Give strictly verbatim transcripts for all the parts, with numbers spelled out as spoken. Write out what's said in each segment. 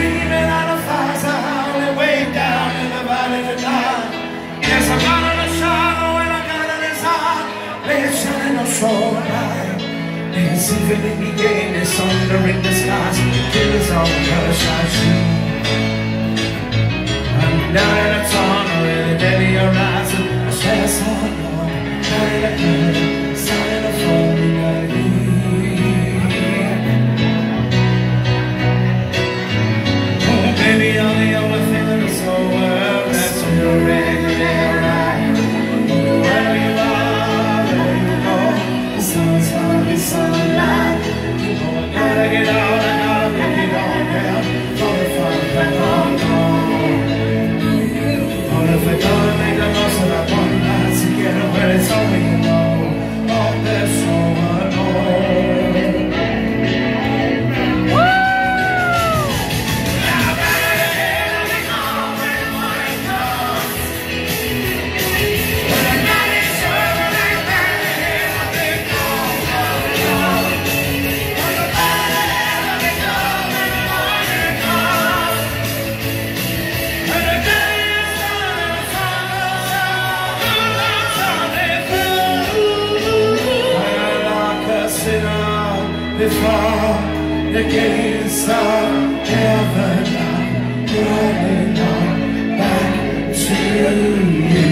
screaming out of fires are howling way down in the valley tonight. Yes, I got a sorrow and I got a desire. It's shining on so bright. It's infinitely gay, it's thunder in the skies. Tears on the hush I see. I'm down in a tunnel in a belly horizon. I swear I saw it all. Down in a curtain, starting a falling night. Baby, I'm the only thing in this whole world that's already there, right? Wherever you are, wherever you go, the sun's gonna be sunlight. You know I gotta get out, I gotta make it on down. All the fun back on home. All if we're gonna make the most of that one night together, where it's only you know. Oh, there's so much more. Before the gates of heaven, I'm running on back to you.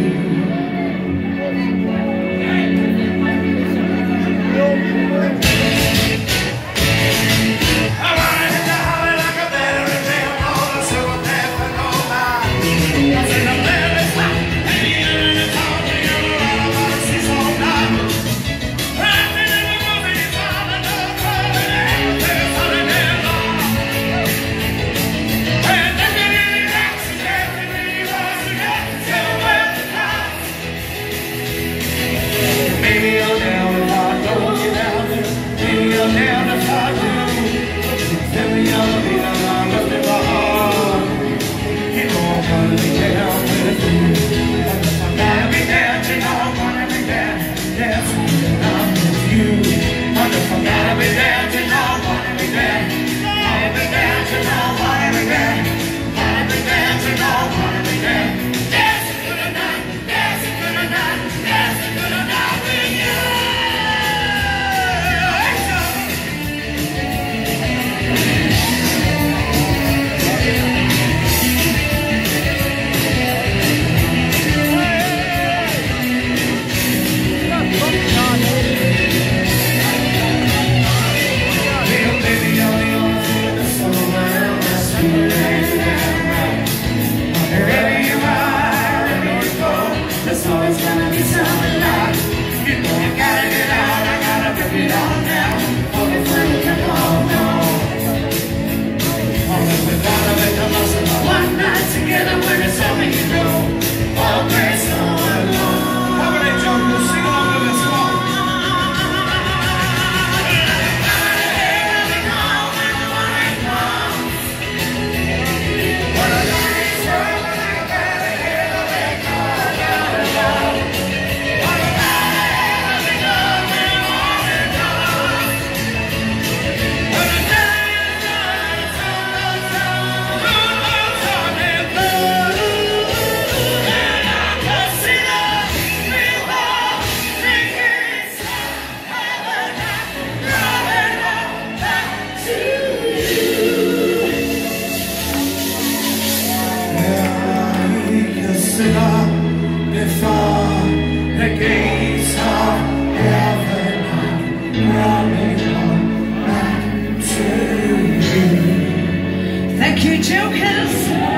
Thank you, Jokers.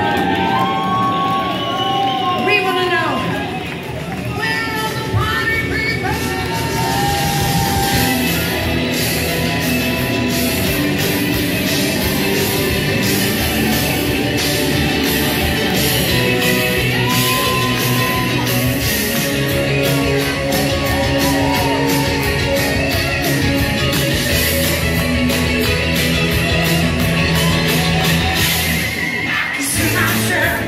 We want to know, where are the party people? I can see myself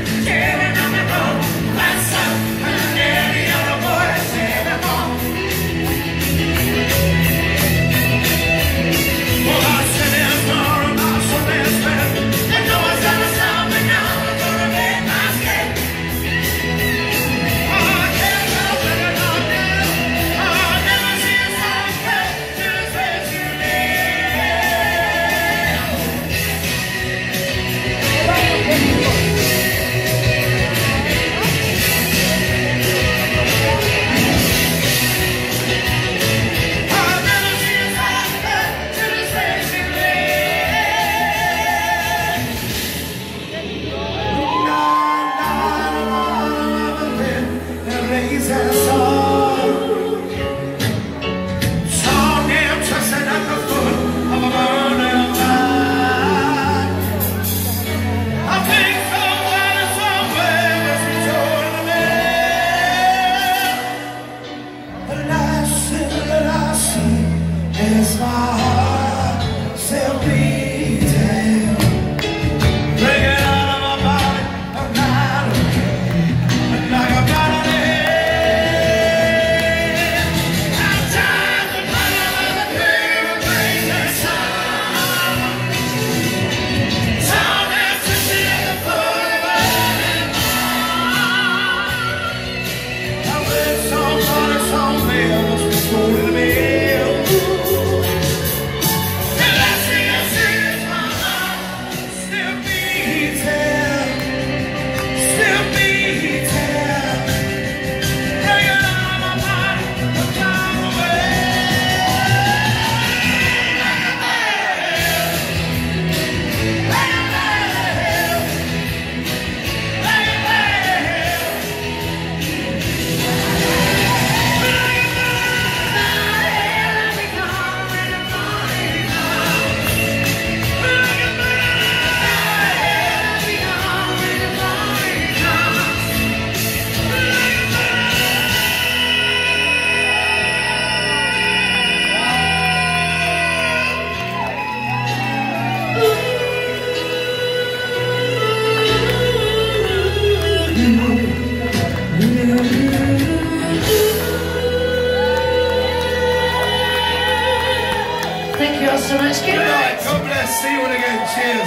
Let's see you again. Cheers.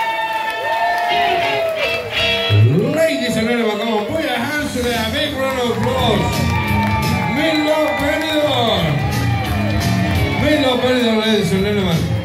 Ladies and gentlemen, come on, put your hands together. A big round of applause. Milo Benidorm. Milo Benidorm, ladies and gentlemen.